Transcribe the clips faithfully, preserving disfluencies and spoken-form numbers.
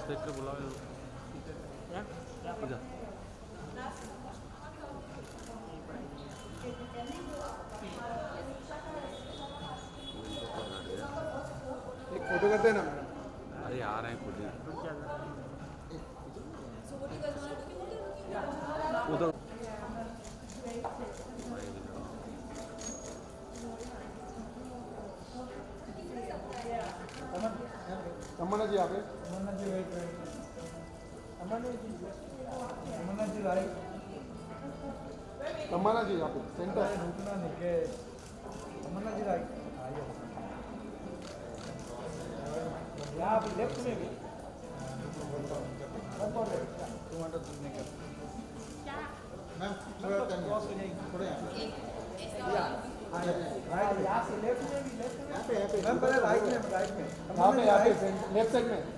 देख के बुलाओ इधर। एक फोटो करते हैं ना। अरे आ रहे हैं खुद ही उधर। तमन्ना जी यहाँ पे। Tamanna ji wait wait Tamanna ji Tamanna ji right Tamanna ji यहाँ पे सेंटर। रुकना नहीं के तमन्ना जी राइट यहाँ पे लेफ्ट में भी टमाटर तुमने क्या मैम थोड़ा क्रॉस हो जाएगी थोड़ा राइट यहाँ से लेफ्ट में भी लेफ्ट में यहाँ पे यहाँ पे मैम पहले राइट में राइट में यहाँ पे यहाँ पे लेफ्ट साइड में।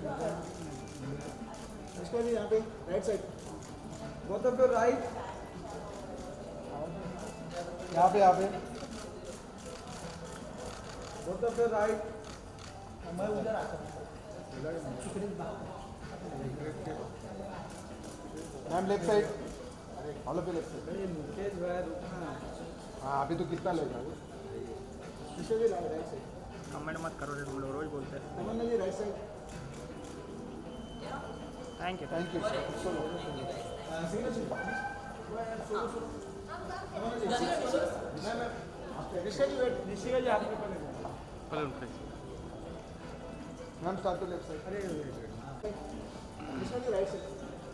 इसका भी यहाँ पे right side both of your right यहाँ पे यहाँ पे बोथ ऑफ योर राइट मैं उधर आता हूँ ma'am left side all of left side. Mukesh भाई रुकना। हाँ अभी तो कितना लेगा इसे भी राइट साइड कमेंट मत करो रे, तुम लोग रोज बोलते हैं। Tamanna ji right side thank you thank you. Nishka ji wait Nishka ji आपके पहले पहले उनके ma'am start to left side. अरे Nishka ji right side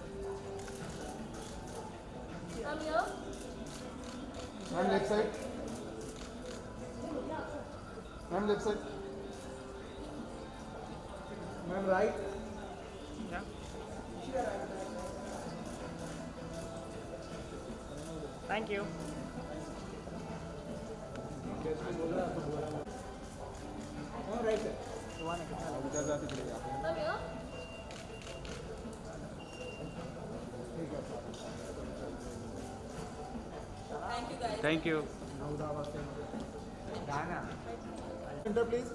ma'am left side. Ma'am left side. Ma'am right thank you. Right side उधर जाते चलेगा। Thank you. Centre please.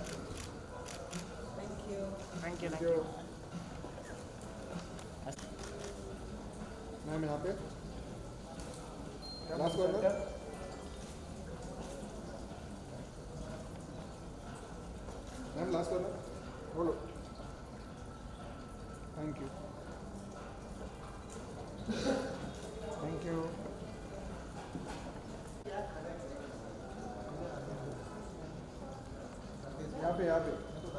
Thank you thank you. Ma'am यहाँ पे last corner. Ma'am last corner बोलो। Thank you thank you. यहाँ पे यहाँ पे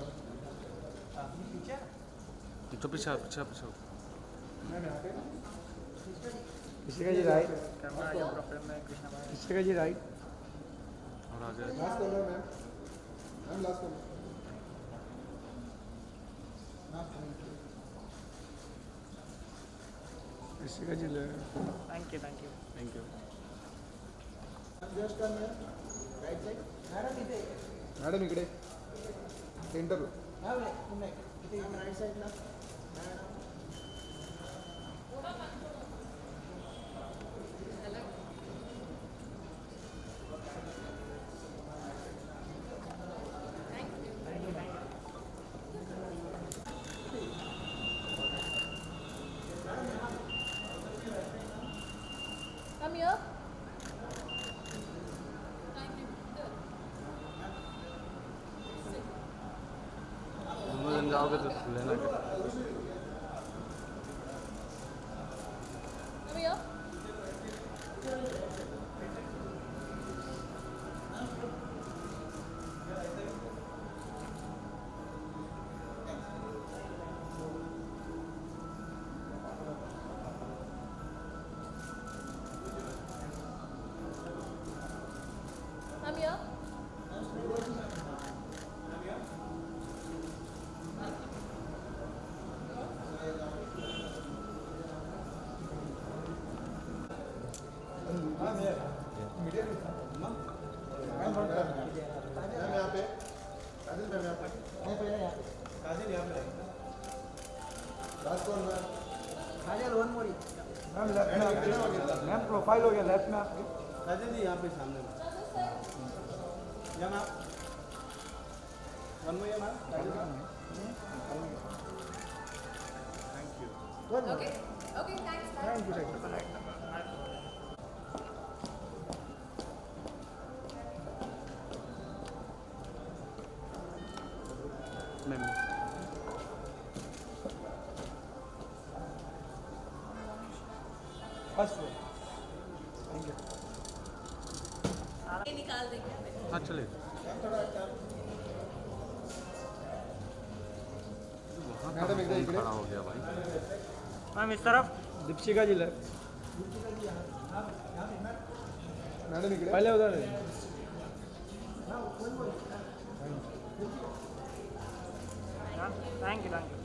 तो पीछे पीछे पीछे। मैम यहाँ पे निष्का जी राइट कैमरा आगे पूरा फ्रेम में कृष्णा भाई निष्का जी राइट और आगे last corner ma'am. Ma'am last corner. Nishka ji ले thank you thank you thank you. Just turn right side madam इथे मैडम इकडे सेंटर। मॅम पुन्हा इथे राईट साईडला Come here. तुम जाओगे तो लेना क्या? Come here. Come here. Ma'am profile हो गया लेफ्ट में आपके काजल जी यहाँ पे सामने में या मैम वन में या ma'am Kajal ji Good. Okay. Okay, thanks. Bye. Thank you, thank you. Ma'am. First floor. Thank you. ये निकाल देंगे. हाँ चलिए. मैडम इधर इकडे. खड़ा हो गया भाई. मैम इस तरफ. दीपशिका जी लग. मैडम इकडे. पहले उधर. Thank you thank you.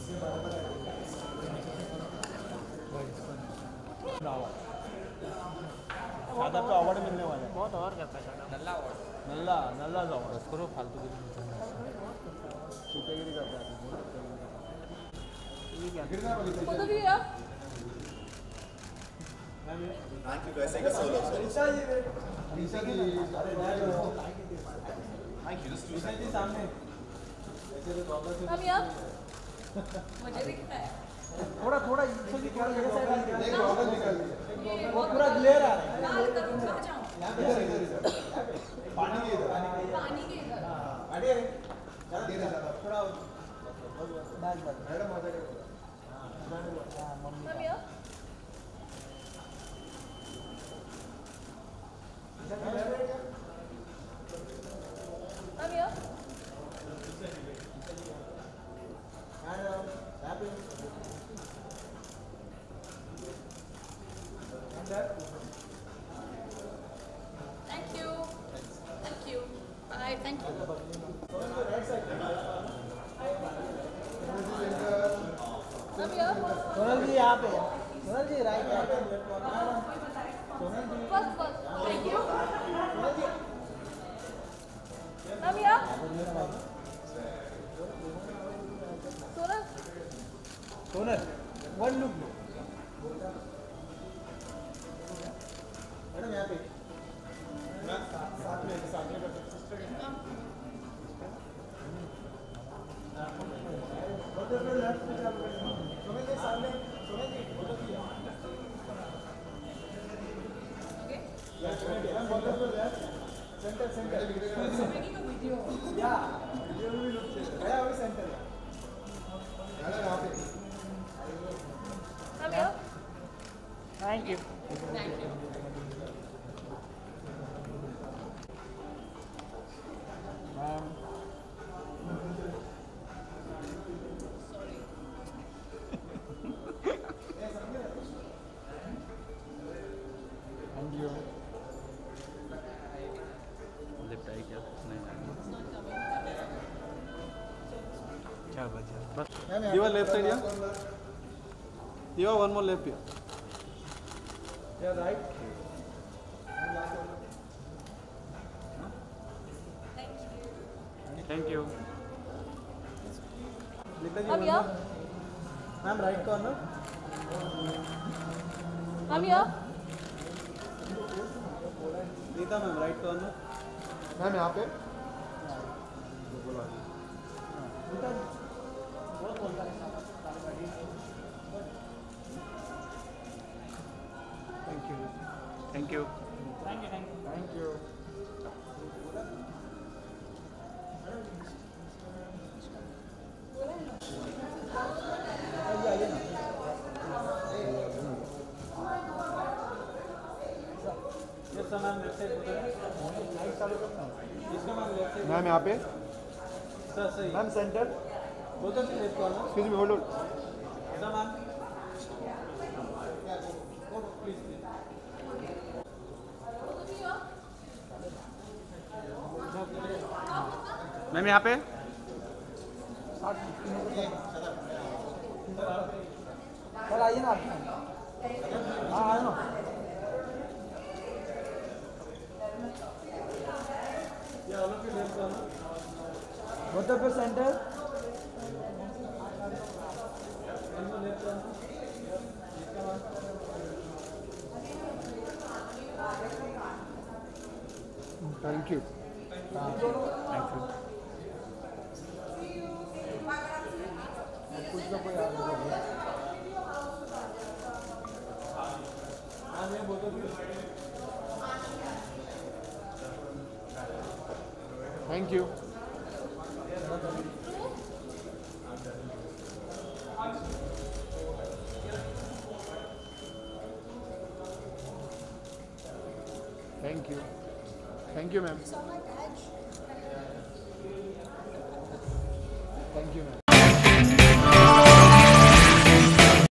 शादा पे अवार्ड मिलने वाला है. बहुत और करता है शादा. नल्ला नल्ला अवार्ड. बस करो फालतू की. सुपेगिरी करता है. Both of you here? निशा जी. निशा जी. निशा जी सामने. Come here. मुझे दिखता है. थोड़ा थोड़ा निशा जी क्या कर रहे हैं? एक गॉगल निकाल लीजिए. वो पूरा ग्लेयर आ रहा है. लाल करूँ कहाँ जाऊँ? इधर इधर इधर. पानी के इधर. पानी के इधर. अरे ज्यादा देर है ज्यादा. थोड़ा बैग बैग. मैडम आ जाएगा. Come here. Come here. Thank you. Thank you. Bye. Thank you. Come here. Sonal ji यहाँ पे. सोनल जी राइट पे. First, first. Thank you. Come here. Sonal. Sonal. One look. Madam यहाँ पे. साथ में साथ में सेंटर सेंटर. या वीडियो भी लुक चाहिए. गया वही सेंटर. मैडम यहाँ पे. Come here. Thank you. Thank you. Thank you. Lift आई क्या? नहीं. क्या बचा? बस. You are left side here. You are one more left here. या right. Thank you. Come here. Ma'am right corner. Come here. Rita ma'am right corner. Ma'am यहाँ पे. Thank you. Thank you. Thank you thank you. Thank you. Ma'am यहाँ पे. Sir सही. Ma'am centre. Both of you left corner. Excuse me hold hold. Sir ma'am. Ma'am यहाँ पे. Sir आइए ना आप. हाँ आए ना. या all of you left corner. Both of you centre. Thank you. Thank you. कुछ तो कोई आ Thank you. Thank you. Thank you, ma'am. Saw my badge.